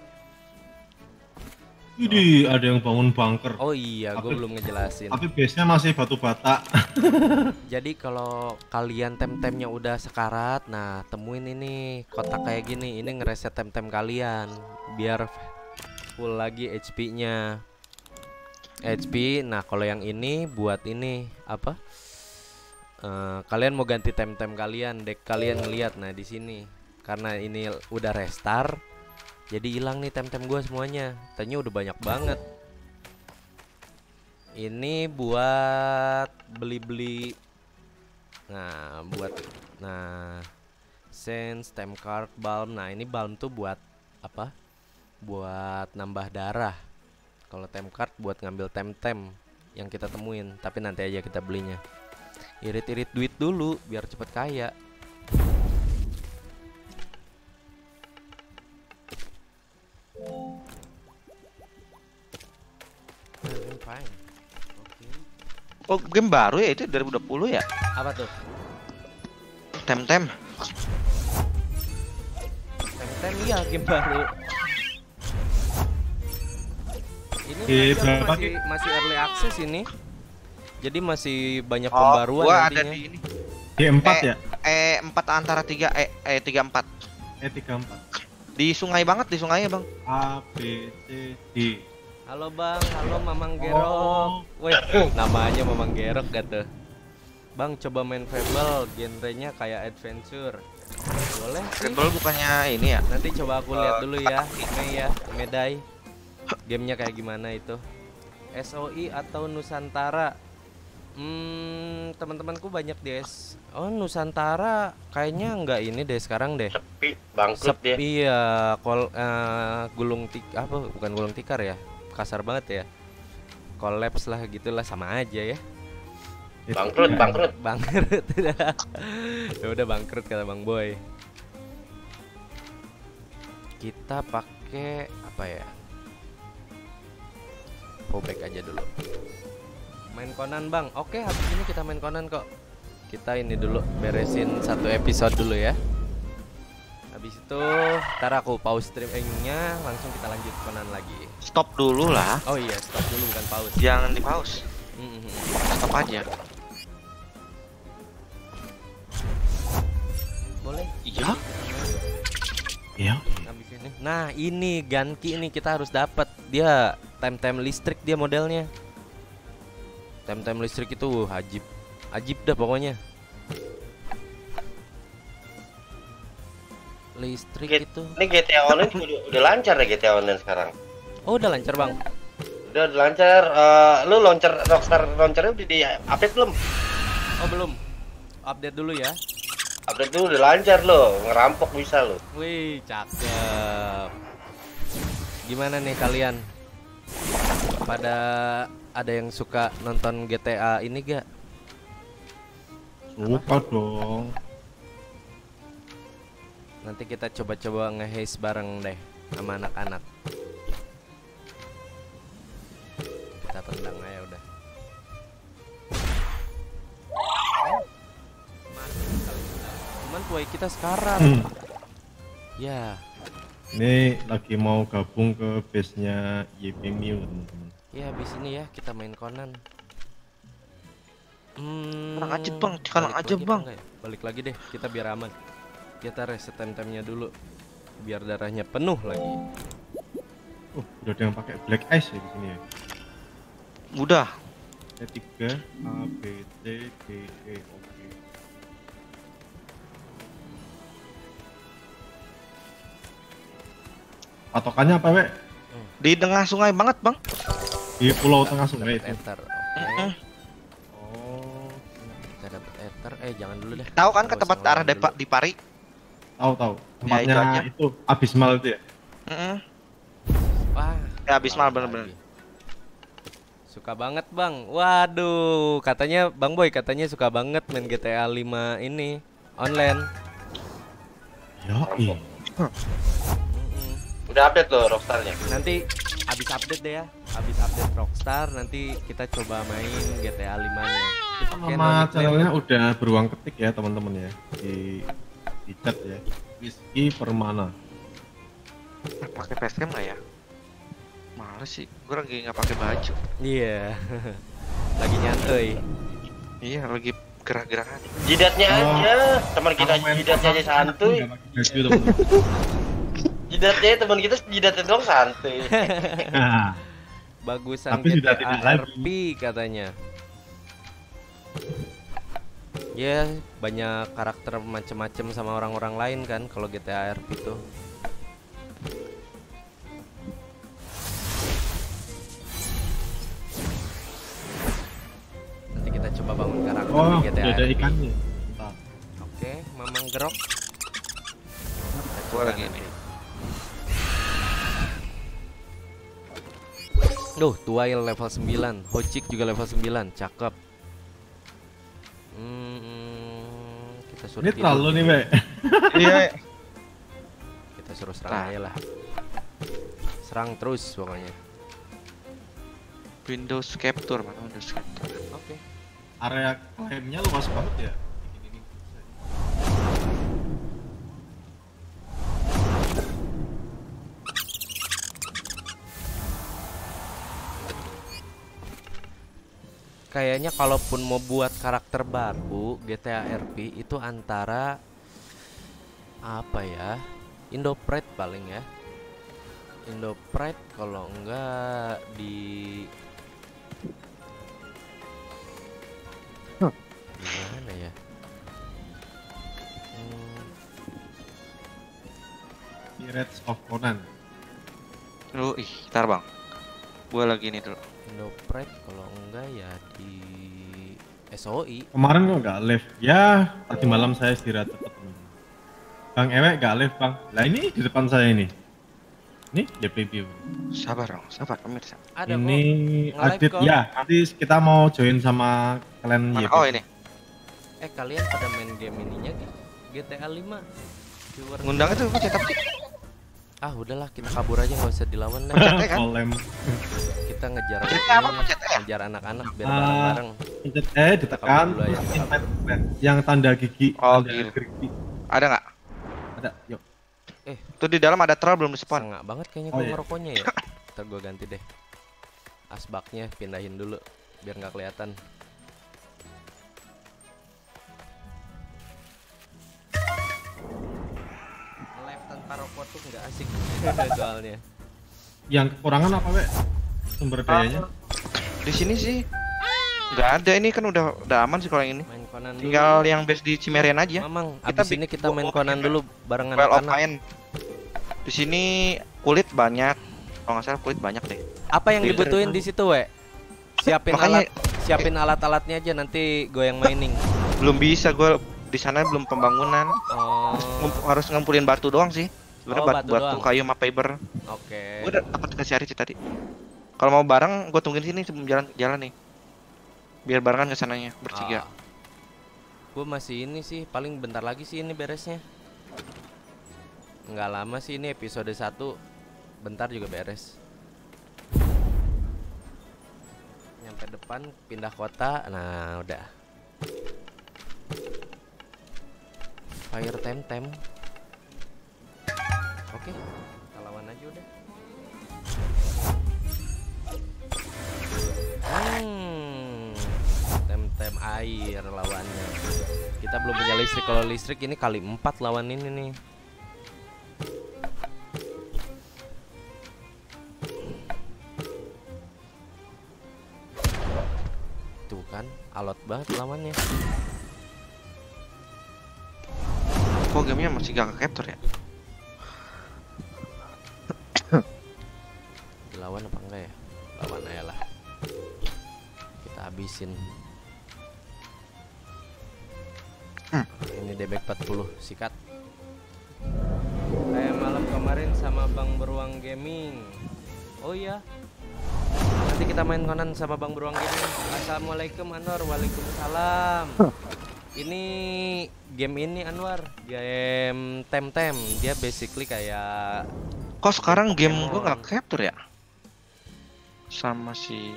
Widih, ada yang bangun bunker. Oh iya, gue Tapi- belum ngejelasin. Tapi base-nya masih batu bata. Jadi kalau kalian tem-temnya udah sekarat, nah temuin ini kotak kayak gini, ini ngereset tem-tem kalian biar full lagi H P-nya. H P. Nah kalau yang ini buat ini apa? Eh, kalian mau ganti tem-tem kalian, deck kalian ngeliat. Nah di sini karena ini udah restart, jadi hilang nih tem-tem gue semuanya. Tanya udah banyak banget. Ini buat beli-beli. Nah, buat nah sense, tem card, balm. Nah, ini balm tuh buat apa? Buat nambah darah. Kalau tem card buat ngambil tem-tem yang kita temuin, tapi nanti aja kita belinya. Irit-irit duit dulu biar cepet kaya. Hmm, fine. Oke. Oh, game baru ya itu dua ribu dua puluh ya? Apa tuh? Tem-tem. Tem-tem iya game baru. Ini Di mereka berapa, masih, masih early access ini. Jadi masih banyak Oh, pembaruan gua ada nantinya. di ini. D empat Eh, ya? Eh, empat antara tiga eh eh tiga empat. E tiga empat. Di sungai banget, di sungai ya, Bang. A B C D. Halo Bang, halo Mamang Gerok. Oh. Wih, namanya Mamang Gerok gak tuh? Bang, coba main Fable, genrenya kayak adventure. Boleh sih. Rebel bukannya ini ya? Nanti coba aku lihat dulu ya, Mei ya, Medai. Gamenya kayak gimana itu? S O I atau Nusantara? Hmm, teman-temanku banyak di S. Oh, Nusantara kayaknya nggak ini deh sekarang deh. Sepi, bangkrut dia. Sepi ya, kol eh, gulung tik apa bukan gulung tikar ya. Kasar banget ya. Collapse lah gitulah sama aja ya. Bangkrut, bangkrut. Bangkrut. Ya udah bangkrut kata Bang Boy. Kita pakai apa ya? info back aja dulu. Main Conan bang, oke habis ini kita main Conan kok. Kita ini dulu beresin satu episode dulu ya. Habis itu ntar aku pause streamingnya, langsung kita lanjut Conan lagi. Stop dulu lah. Oh iya, stop dulu bukan pause. Jangan di pause. Mm-hmm. Stop aja. Boleh? Iya. Iya. Habis ini. Nah ini Ganki ini kita harus dapat. Dia time-time listrik dia modelnya. Time-time listrik itu ajib. Ajib dah pokoknya. Listrik Get- itu. Ini G T A Online udah, udah lancar ya G T A Online sekarang. Oh udah lancar bang. Udah, udah lancar. Eh, lu launcher Rockstar launchernya udah di update belum? Oh belum. Update dulu ya. Update dulu udah lancar lo, ngerampok bisa lo. Wih cakep. Gimana nih kalian? Pada ada yang suka nonton G T A ini gak? Suka dong. Nanti kita coba-coba nge-haze bareng deh sama anak-anak. Kita tendang aja udah. Cuman tuai kita sekarang. Hmm. Ya, Ini lagi mau gabung ke base-nya Y P Miu teman-teman. ya habis ini ya kita main Conan. Hmm, Tenang aja, Bang. Tenang balik aja, lagi apa Bang. enggak ya? Balik lagi deh, kita biar aman. Kita reset time-time-nya dulu biar darahnya penuh lagi. Oh, udah ada yang pakai black ice ya di sini ya. Udah. T tiga A B C D E oke. Patokannya apa, Wek? Di tengah sungai banget, Bang. Di pulau tengah sungai Dapat itu. ether. Oke. Mm-mm. Oh, Kita dapat ether. Eh jangan dulu deh. Tahu kan ke Nggak tempat usah arah ngelawan Depa dulu. di Pari? tahu tahu. Ya, Tempatnya itu aja. itu abismal itu ya. Heeh. Wah. Ya, abismal lawan bener-bener. lagi. Suka banget bang. Waduh, katanya Bang Boy katanya suka banget main G T A lima ini online. Yoi. Mm-mm. Udah update lo Rockstarnya. Nanti abis update deh ya. Abis update Rockstar nanti kita coba main G T A lima-nya. Nama channelnya udah beruang ketik ya teman-teman ya di di chat ya. Whiskey Permana. Pakai facecam nggak ya? Males sih, gue lagi nggak pakai baju. Iya. Lagi nyantai. Iya, lagi gerak-gerakan. Jidatnya Oh. aja, teman kita Kalau main jidatnya aja perang, santuy. nggak pakai baju, teman-teman. Jidatnya teman kita jidatnya doang santuy. Nah, Bagusan Tapi G T sudah tidak A R lagi. P katanya. Ya banyak karakter macem-macem sama orang-orang lain kan kalau G T A R P itu. Nanti kita coba bangun karakter oh, di G T A udah ada R P. ikannya. Mantap. Oke, Mamang Gerok. Gue lagi ini. Duh, Tuail level sembilan, Hocik juga level sembilan, cakep. Hmm, kita suruh Ini tidur. terlalu nih, Wek. Iya. Kita suruh serang Nah. aja lah. Serang terus pokoknya. Windows Capture, mana Windows Capture? Oke. Area klaimnya luas banget ya. Ini, ini. Kayaknya kalaupun mau buat karakter baru G T A R P itu antara apa ya? Indopride paling ya. Indopride kalau enggak di gimana ya? Hmm, Pirates of Conan. Lu, ih, ntar bang. Gue lagi ini dulu. Indopride kalau enggak ya di S O I. Kemarin kok nggak live? Ya, tadi malam saya istirahat cepat. Bang Ewek nggak live, Bang. Lah ini di depan saya ini. Ini D P view. Sabar dong, sabar pemirsa. Ada Ini kok. Nge-live Adit kok. ya. Nanti kita mau join sama kalian Mana? Y P. Oh ini, Eh kalian pada main game ininya di G T A lima? Viewer ngundang itu gue cetak sih. Ah udahlah kita kabur aja nggak usah dilawan deh. Pencet E kan? Kolem. Kita ngejar Pencet E apa? ini, Pencet E ya? ngejar anak-anak biar Ah. bareng-bareng. Pencet E ditekan dulu ya, terus kita invite friend. Yang tanda gigi. Oh, tanda gitu. gerigi. Ada nggak? Ada. Yuk. Tuh di dalam ada troll belum di spawn. Sengak banget kayaknya Oh, gua iya. ngerokoknya ya. Ntar gua ganti deh. Asbaknya pindahin dulu biar nggak kelihatan. Live tanpa rokok tuh nggak asik soalnya. Yang kekurangan apa, Wek? Sumber dayanya? Di sini sih nggak ada, ini kan udah udah aman sih kalau yang ini. Main Conan dulu. Tinggal yang base di Cimerian aja. Mamang, Kita abis ini bikin kita main gua- Conan dulu bareng Well of anak-anak. mine. Di sini kulit banyak. Kalau nggak salah kulit banyak deh. Apa yang Builder. dibutuhin di situ, we? Siapin Makanya- alat, siapin alat-alatnya aja nanti gue yang mining. Belum bisa, gue di sana belum pembangunan. Oh, Ngump- harus ngumpulin batu doang sih. Sebenarnya Oh, bat- batu batu, doang. kayu sama fiber. oke. Gue udah dapat kasih Arif tadi. Kalau mau bareng, gue tungguin sini sebelum jalan jalan nih. Biar barengan ke sananya bertiga. Gue masih ini sih, paling bentar lagi sih ini beresnya. Nggak lama sih ini episode satu. Bentar juga beres. Nyampe depan, pindah kota. Nah, udah. Fire Temtem. Oke, kita lawan aja udah. Hmm, Temtem air lawannya. Kita belum punya listrik. Kalau listrik ini kali empat lawan ini nih. Tuh kan, alot banget lawannya. Kok gamenya masih gak ke-capture ya? Dilawan apa enggak ya? Lawan aja lah. Kita habisin. Hmm. Ini damage empat puluh, sikat. Kayak malam kemarin sama Bang Beruang Gaming. Oh iya. Nanti kita main Conan sama Bang Beruang Gaming. Assalamualaikum Anwar. Waalaikumsalam. Ini game ini Anwar, game Temtem. Dia basically kayak Kok sekarang game Pokemon. gue gak capture ya? Sama si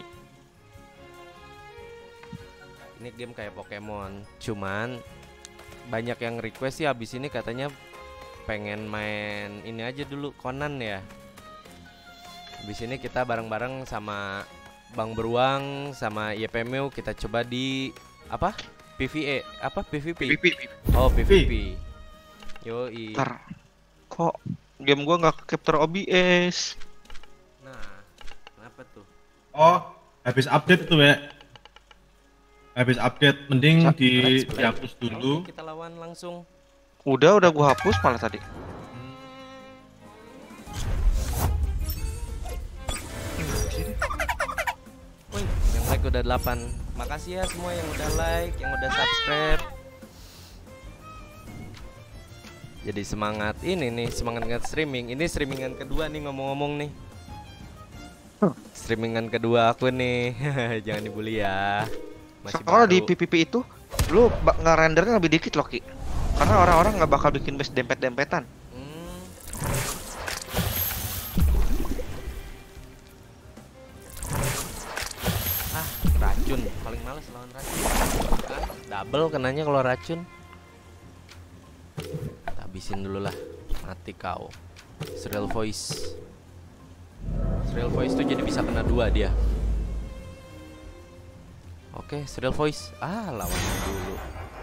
ini game kayak Pokemon. Cuman banyak yang request sih abis ini katanya pengen main ini aja dulu Conan ya. Abis ini kita bareng-bareng sama Bang Beruang sama Y P M U kita coba di apa? P V E apa P V P? P V P. Oh P V P. Yoi. Ntar, kok game gue gak ke-capture O B S? Nah, kenapa tuh? Oh, habis update itu, Wek. Habis update mending Sa- di Let's play. dihapus dulu. Oke, kita lawan langsung. Udah, udah gue hapus malah tadi. Wih, yang like udah delapan. Makasih ya semua yang udah like, yang udah subscribe. Jadi semangat ini nih, semangat nge streaming. Ini streamingan kedua nih ngomong-ngomong nih. Streamingan kedua aku nih. Jangan dibully ya. Masih Soalnya di baru. P V P itu lu ba- nge-rendernya lebih dikit loh Ki. Karena orang-orang nggak bakal bikin base dempet-dempetan. Hmm. Ah, racun. Paling males lawan racun. Kan? Double kenanya kalau racun. Kita habisin dulu lah. Mati kau. Serial voice. Serial voice tuh jadi bisa kena dua dia. Oke, serial voice. Ah, lawan dulu.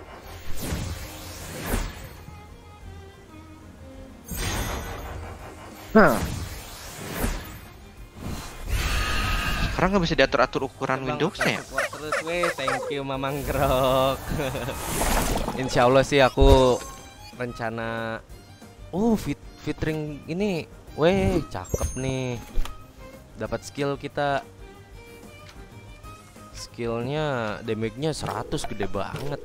Nah. Sekarang nggak bisa diatur-atur ukuran Bang, Windows-nya ya? support terus weh, thank you Mamang Grok. Insya Allah sih aku rencana oh fit fitring ini weh cakep nih, dapat skill kita, skillnya damage-nya seratus, gede banget.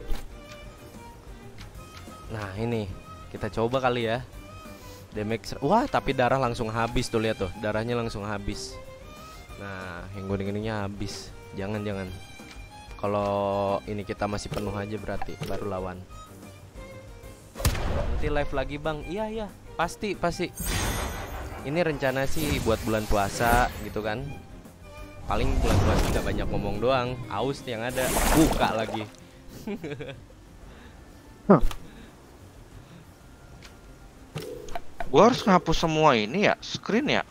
Nah ini kita coba kali ya, damage ser- wah tapi darah langsung habis tuh, lihat tuh darahnya langsung habis. Nah, yang kuning-kuningnya habis. Jangan-jangan. Kalau ini kita masih penuh aja berarti baru lawan. Nanti live lagi, Bang. Iya, iya. Pasti, pasti. Ini rencana sih buat bulan puasa gitu kan. Paling bulan puasa nggak banyak ngomong doang, aus yang ada buka lagi. Gua harus ngapus semua ini ya, screen ya.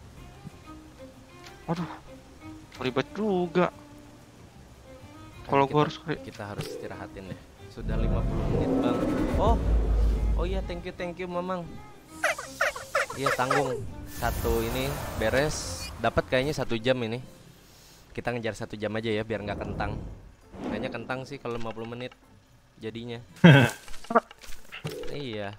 Aduh, ribet juga. Kalau gua harus kita harus istirahatin deh. Sudah lima puluh menit, Bang. Oh. Oh iya, thank you thank you, Mamang. Iya, tanggung. Satu ini beres, dapat kayaknya satu jam ini. Kita ngejar satu jam aja ya biar nggak kentang. Kayaknya kentang sih kalau lima puluh menit jadinya. Iya.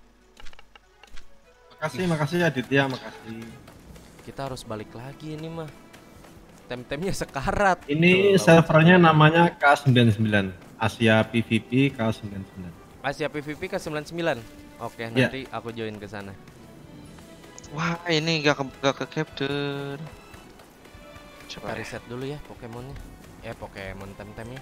Makasih, makasih Aditya, makasih. Kita harus balik lagi ini mah. Tem-temnya sekarat. Ini tuh, servernya namanya K sembilan sembilan, Asia P V P K sembilan sembilan. Asia P V P K sembilan sembilan. Oke, Ya. nanti aku join ke sana. Wah, ini gak ke, gak ke capture. Coba reset dulu ya Pokemonnya. Eh, Pokemon tem-temnya.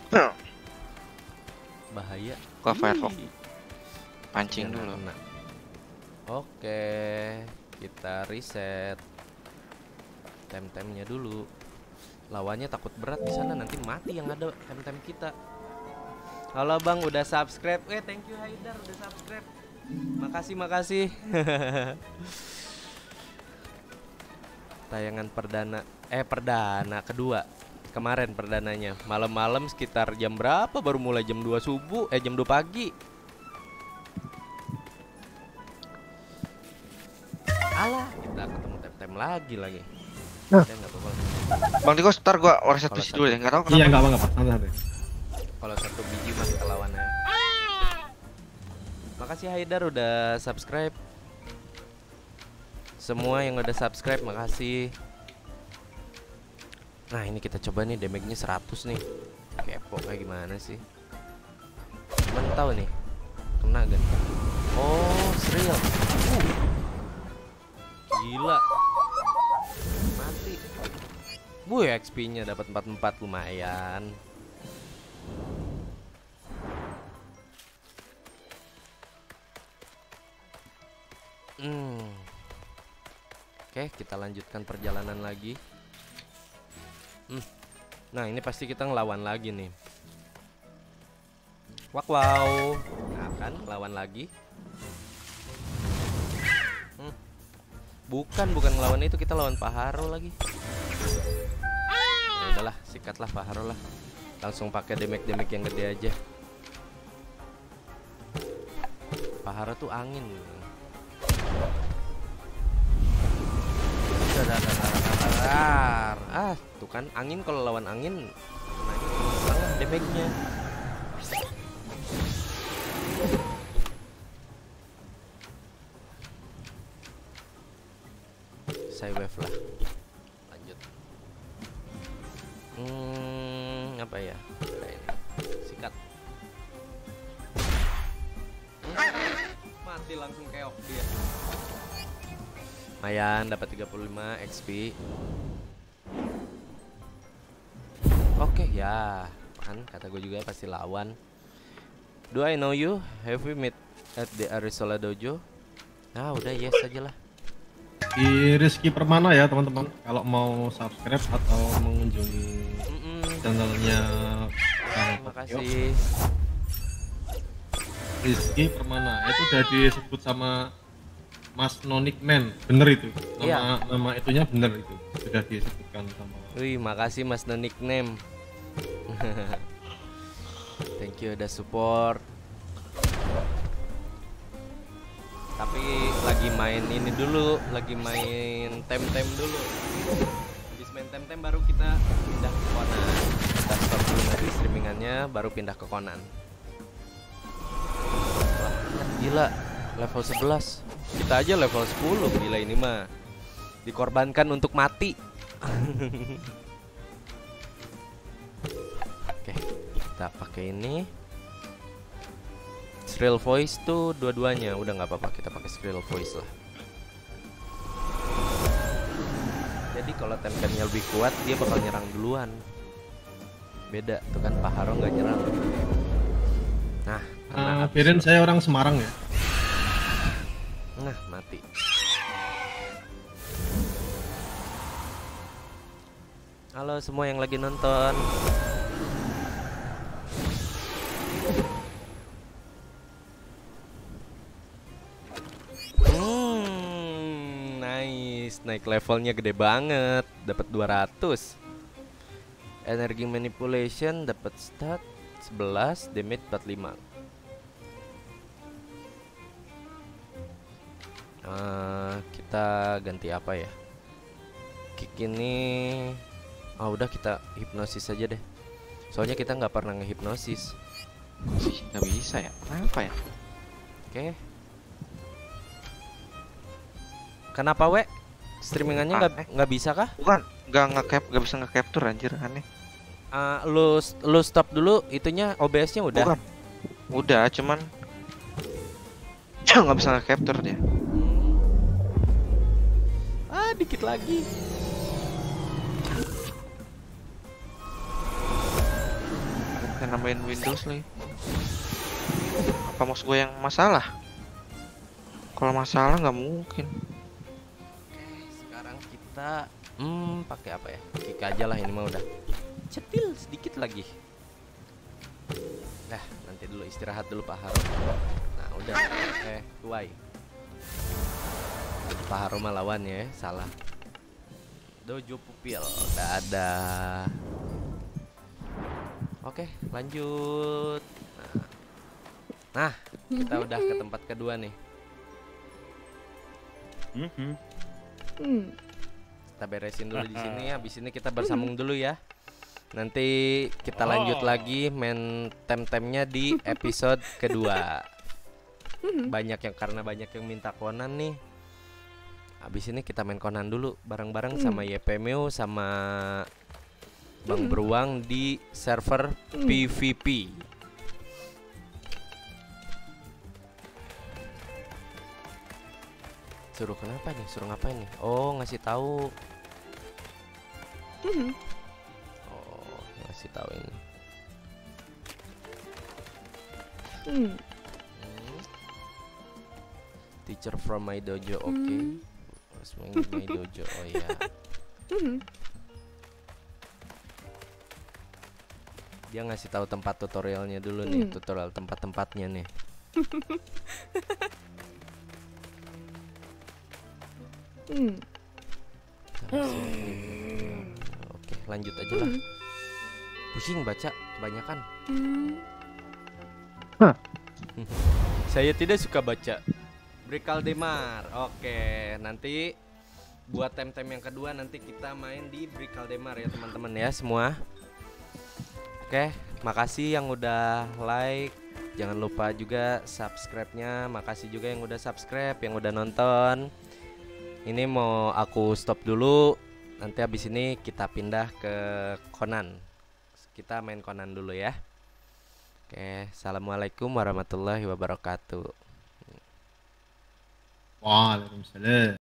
Bahaya. Gua Firefox. Ih. Pancing Jangan dulu. kena. Oke, kita reset tem-temnya dulu. Lawannya takut berat di sana, nanti mati yang ada tem-tem kita. Halo Bang, udah subscribe. Eh, thank you Haidar udah subscribe. Makasih, makasih. Tayangan perdana, eh perdana kedua. Kemarin perdananya malam-malam sekitar jam berapa baru mulai jam dua subuh, eh jam dua pagi. Alah, kita ketemu tem-tem lagi lagi. Nah. Ya, nggak apa-apa. Bang Tiko, ntar gua reset Kalau P C dulu ya. Enggak tahu Iya, kenapa. enggak apa-apa, santai. Kalau satu biji masih kelawannya. Makasih Haidar udah subscribe. Semua yang udah subscribe makasih. Nah, ini kita coba nih damage-nya seratus nih. Kepo kayak gimana sih? Cuman tahu nih. Kena kan? Oh, serial. Uh. Gila. Mati. Wuh, X P-nya dapat empat puluh empat lumayan. Hmm. Oke, kita lanjutkan perjalanan lagi. Hmm. Nah, ini pasti kita ngelawan lagi nih. Wak wow. Nah, kan lawan lagi. Hmm. Bukan, bukan ngelawan itu, kita lawan Paharo lagi. Ya udahlah, sikatlah Paharo lah. Langsung pakai damage-damage yang gede aja. Paharo tuh angin. Ah, tuh kan angin, kalau lawan angin banget damage-nya. Saya wave lah. Lanjut. Hmm, apa ya? Ada ini. Sikat. Mati langsung keok dia. Lumayan dapat tiga puluh lima X P. Oke, ya. Kan kata gue juga pasti lawan. Do I know you? Have we met at the Arisola Dojo? Nah, udah yes aja lah. Di Rizky Permana ya teman-teman, kalau mau subscribe atau mengunjungi Mm -mm. channelnya Terima kasih. Rizky Permana, itu udah disebut sama Mas Nonik Man, bener itu, nama Iya. nama itunya bener itu, sudah disebutkan sama. Wih, makasih Mas No Nickname. Thank you udah support. Tapi lagi main ini dulu, lagi main tem-tem dulu. Habis main tem-tem baru kita pindah ke Conan. Kita stop dulu nanti streamingannya, baru pindah ke Conan. Wah, gila, level sebelas. Kita aja level sepuluh, gila ini mah. Dikorbankan untuk mati. Oke, kita pakai ini. Shrill voice tuh dua-duanya udah nggak apa-apa, kita pakai shrill voice lah. Jadi kalau tem-temnya lebih kuat dia bakal nyerang duluan. Beda tuh kan, Paharo nggak nyerang. Nah, Uh, Birin saya orang Semarang ya. nah mati. Halo semua yang lagi nonton. Hmm, nice. Naik levelnya gede banget. Dapat dua ratus. Energi manipulation dapat stat sebelas, damage empat puluh lima. Uh, kita ganti apa ya? Kick ini, oh udah kita hipnosis aja deh. Soalnya kita nggak pernah ngehipnosis. Sih nggak bisa ya? Kenapa ya? Oke. Kenapa we? Streamingannya nggak Aneh. nggak bisa kah? Bukan, nggak nge-cap, nggak bisa nge-capture anjir, aneh. Uh, lu lu stop dulu itunya O B S-nya udah. Bukan. Udah, cuman nggak bisa nge-capture dia. Ah, dikit lagi. Bukan nambahin Windows lagi. Apa mouse gue yang masalah? Kalau masalah nggak mungkin. Sekarang kita hmm pakai apa ya? Kick aja lah, ini mah udah. Cetil sedikit lagi. Nah, nanti dulu istirahat dulu Pak Haro. Nah, udah. Eh, tuai. Pak Haro mah lawan ya, salah. Dojo pupil, udah ada. Oke, lanjut. Nah, nah kita udah ke tempat kedua nih. Kita beresin dulu di sini. Habis ini kita bersambung dulu ya. Nanti kita lanjut lagi main tem-temnya di episode kedua. Banyak yang karena banyak yang minta Conan nih. Habis ini kita main Conan dulu bareng-bareng sama Y P Meo sama Bang Beruang di server P V P. Suruh kenapa nih? Suruh ngapain nih? Oh, ngasih tahu. Oh, ngasih tahu ini. Hmm. Teacher from my dojo, oke. Okay. Main my dojo, oh ya. Dia ngasih tahu tempat tutorialnya dulu nih, tutorial tempat-tempatnya nih. Oke, lanjut aja lah. Pusing baca kebanyakan. Saya tidak suka baca. Bricaldemar. Oke, nanti buat tem-tem yang kedua nanti kita main di Bricaldemar ya teman-teman ya semua. Oke, makasih yang udah like. Jangan lupa juga subscribe-nya. Makasih juga yang udah subscribe, yang udah nonton. Ini mau aku stop dulu. Nanti habis ini kita pindah ke Conan. Kita main Conan dulu ya. Oke, assalamualaikum warahmatullahi wabarakatuh. Waalaikumsalam.